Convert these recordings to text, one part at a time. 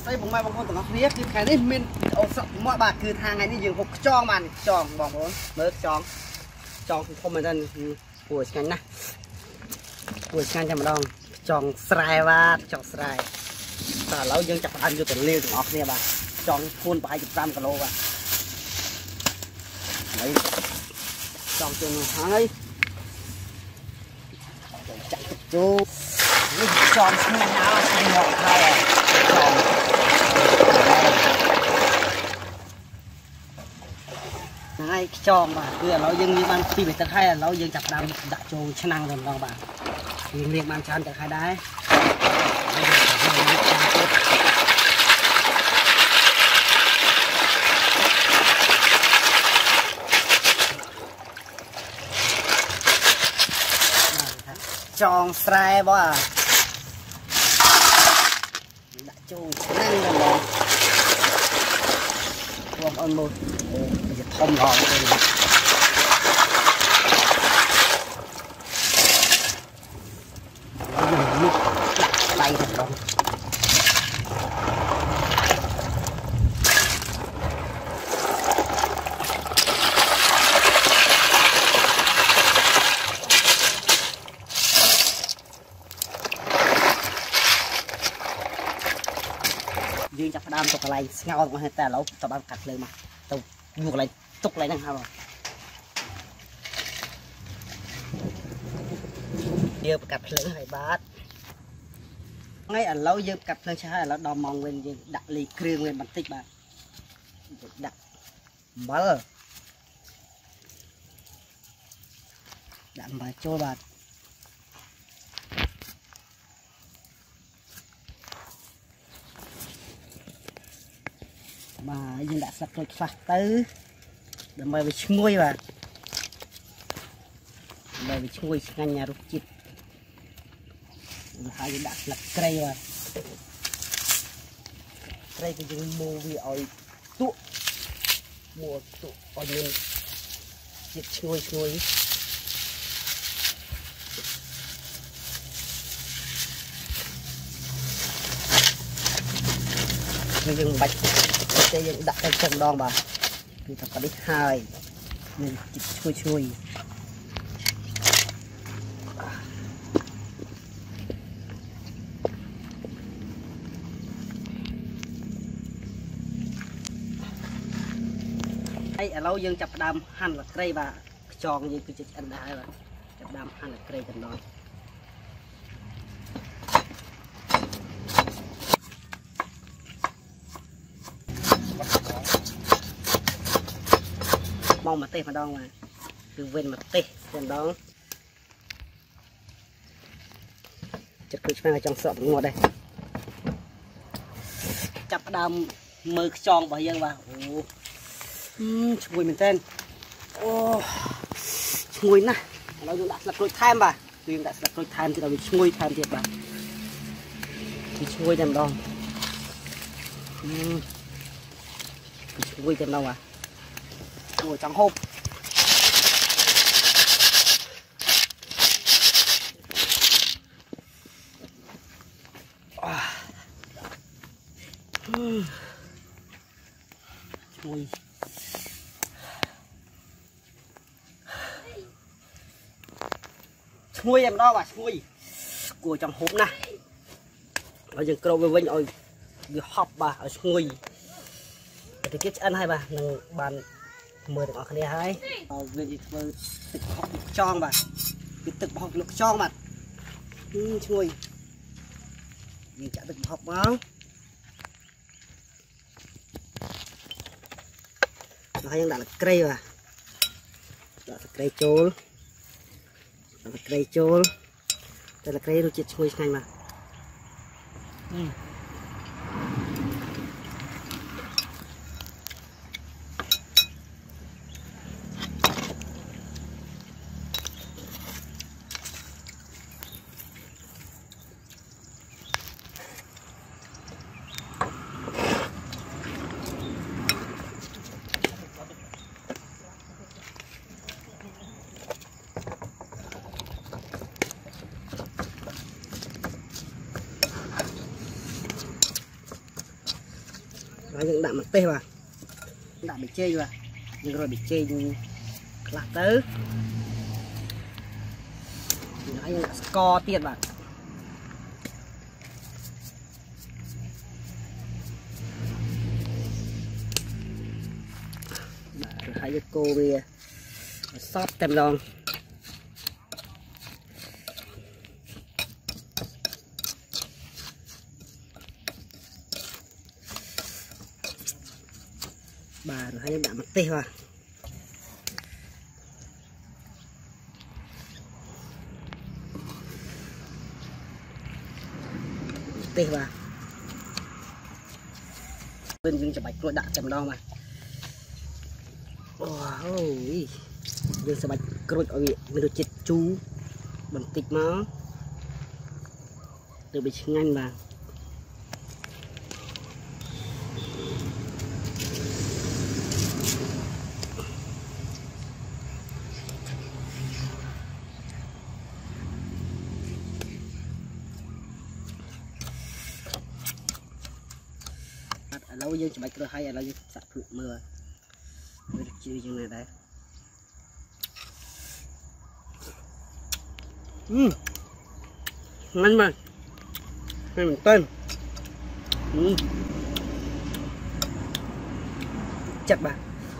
ใส่ผมมาบางคนต้องเรียกคือแค่นี้มินเอาสับหม้อบาดคือทางไงนี่ยังหกจองมันจองบอกผมเลิกจองคือคอมเมนต์ปวดกันนะปวดกันจะมาลองจองสไลด์ว่าจองสไลด์แต่เรายังจับอันอยู่แต่เลี้ยวถึงออกเนี่ยบ่าจองคูณไป13 กิโลบ่าจองจนหายจับจูนี่จองชื่อน้าชื่อหอกไทยจองให้จองบ่าเพื่อเรายังมีบางที่เป็นตะไคร้เรายังจับดำดักโจงชนะกันลองบ่ายังเรียกมันชันจากใครได้จองสไลด์บ่ดักโจงชนะกันเลยรวมอันหมดจะทอมหอมเลยลูกไปถึงตรงยืนจับดามตกอะไรเงาออกมาแต่เราตะบันกัดเลยมาตกอยู่อะไรตกอะไรนั่งครับเยอะกัดเพลิงไอ้บาสไงอันเราเยอะกัดเพลิงใช่เราดอมมองเว้นยังดักลีเครื่องเว้นบันติกบาดักบัลดักมาโจบาสmà dân đã sạch rồi phạt tới để mời về chui và mời về chui ngang nhà rút chít hai dân đã sạch cây và cây thì dân mua vì ỏi tụ mua tụ ỏi nên chít chui dân bạch đâyยังดักกันจังดองบ่าคือทำกันได้หายนี่จิตช่วยไอ้เรายังจับดำหั่นละไกรบ่าจองยังคือจะอันได้บ่าจับดำหั่นละไกรกันดองมองมาเตะมาดองมาคือเว้นมาเตะกันดองจะคือช่วยจังสอบงวดได้จับดำมือจองบ่ยังว่าโอ้ช่วยเหมือนเต้นโอ้ช่วยนะเราดูดักสลักกล้วยไทม์บ่ดูดักสลักกล้วยไทม์ที่เราช่วยไทม์เจ็บบ่ช่วยกันดองช่วยกันดองอ่ะโอ้จังหบช่วยem đó màช่วยcủaจังหบนะเรายังกรอบไปวิ่งเอาเดี๋ยวหอบบ่เอาช่วยแต่คิดอันให้บ่หนึ่งบานมือถึงออกคะแนนให้เอาเวียนอีกมือตึกหอกจองบ่คือตึกหอกลูกจองบ่ช่วยยิงจะตึกหอกบ้างเรายังดักเกลียวดักเกลียวโจลดักเกลียวโจลแต่ละเกลียวเราจะช่วยไงมา rồi những đạm mặt tê mà đạm bị chê mà nhưng rồi bị chê lạc tứ nói như là score tiền bạn rồi hai cái cô bia sót tem đòn bà rồi hai đạm mặt tê mà tê mà bên dương chụp bạch rồi đã chầm đo mà ôi dương chụp bạch rồi ở viện mình được chết chú bằng tịch máu từ bị nhanh mà lâu dương chụp bạch rồi hay là lâu dương sạch lụa mưa mới được chơi như này đấy ngon mà này mình tên chặt bà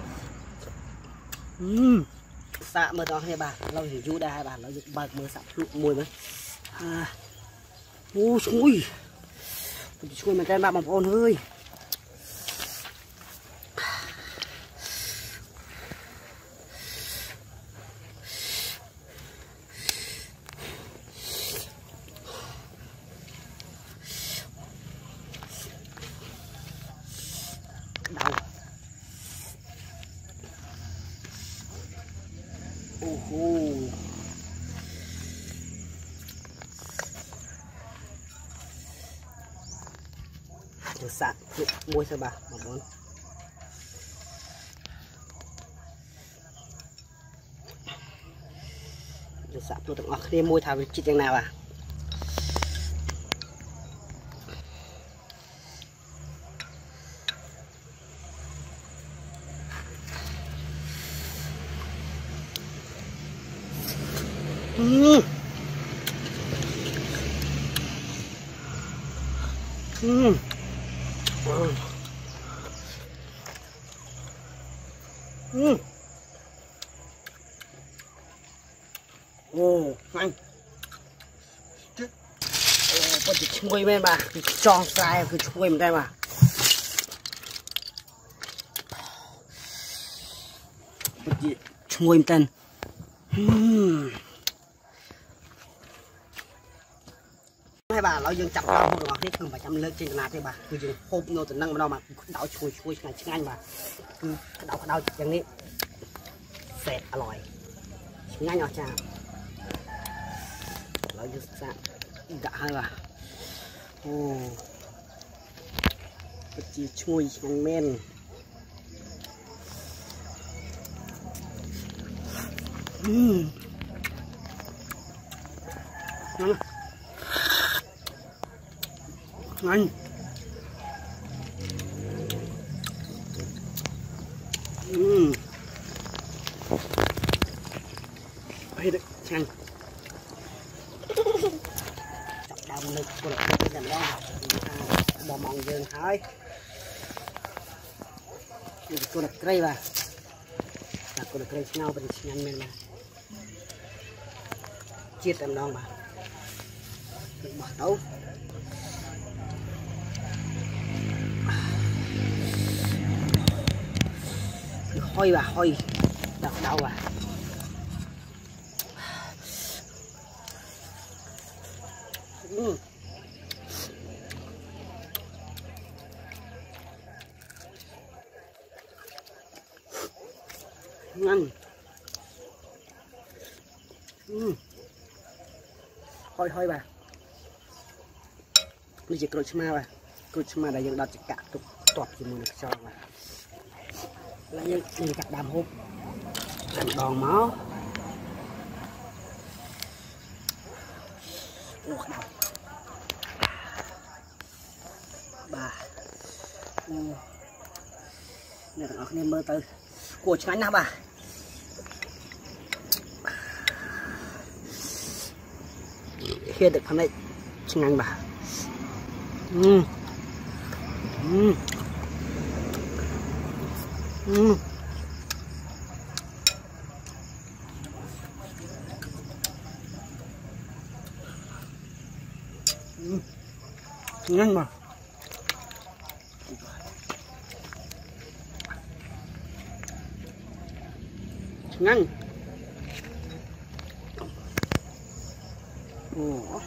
xạ mưa đó hay bà lâu thì chú đây hai bà lâu dựng bạc mưa sạch lụa mùi mới ô xui xui mình tên bà bằng ôn hơi đau được sạc mua cho bà muốn được sạc tôi tặng đi mua thảo chị chẳng nào à anh có chỉ chui bên bà tròn sai cứ chui bên đây mà chui bên tên hai bà nói dương chặt đâu rồi hết không phải chăm lớn trên nào thế bà cứ dương hộp nô từ năng mà đâu mà đảo chui ngày trước anh bà cứ đảoอย่างนี้เสร็จอร่อยง่ายหน่อยจ้าเราจะสั่งđã hai bà chỉ chui nhang men ngon hay đấy chăng chọc đau lực của cái đàn đó bò mòn dường hỏi cô đặt cây vào cô đặt cây nhau bên nhanh men mà chia tầm đong mà bỏ đấu hôi bà hôi đau đau à ngon hôi bàนี่จะกรุชมาป่ะกรุชมาได้ยังดัดจะกะตุกตอดที่มือชอบป่ะแล้วยังกัดดำฮุบกัดดองม้าโอ้ดำบ่า nè thằng anh em mơ từ của chán nào bà kia được thằng này chán bà nhanh mà nhanh ồ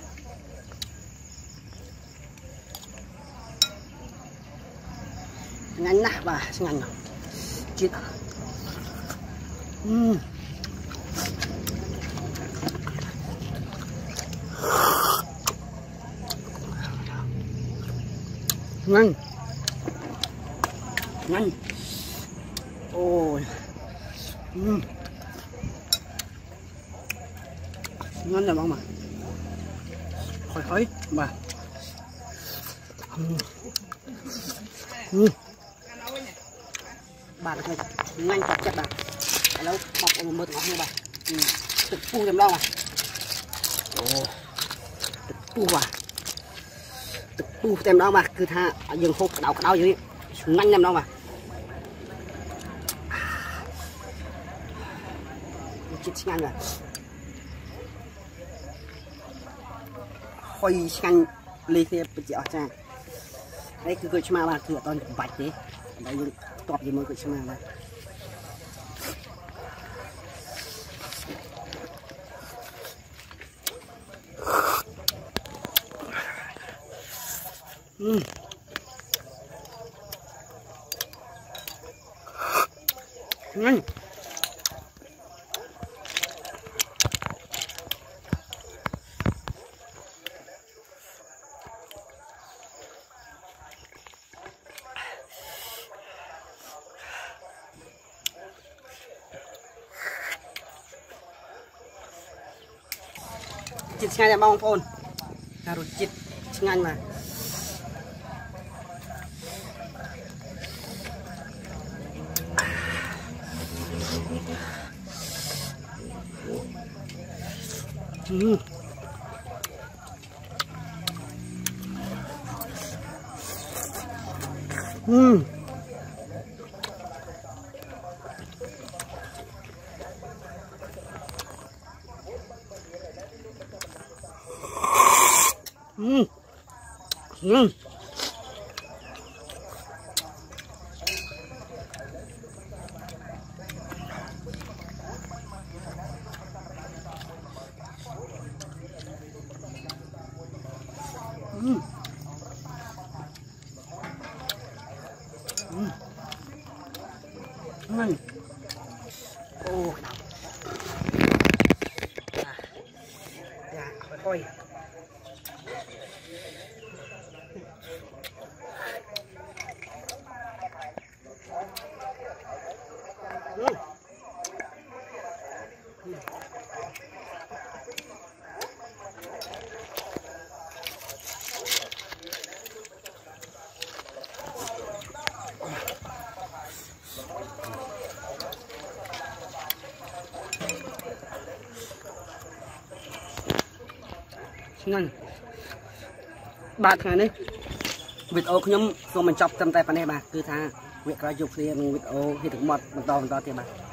nhanh nè bà nhanh nào chết nhanh nhanh ôi nhanh là bông mà khỏi khỏi bà bà là nhanh chặt chặt bà lâu bọc một mực ngọt như bà thực phu làm đâu mà thực phu à thực phu tem đó mà cứ tha dừng hộp cái đau dưới nhanh làm đâu mà chết nhanh rồi khôi nhanh lê xe bị chẹo cha đấy cứ cười chma bà cửa toàn vạch đấy đấy dùng tọp gì mới cười chma đây nhanh chít ngay là bông phôn rồi chít ngay mà ô dạ thôi nhanh baថ្ងៃនេះវីដេអូខ្ញុំសូមបញ្ចប់ត្រឹមតែប៉ុណ្ណេះបាទគឺថាវាក្រោយជួបគ្នានឹងវីដេអូហេតុមកបន្តទៀតបាទ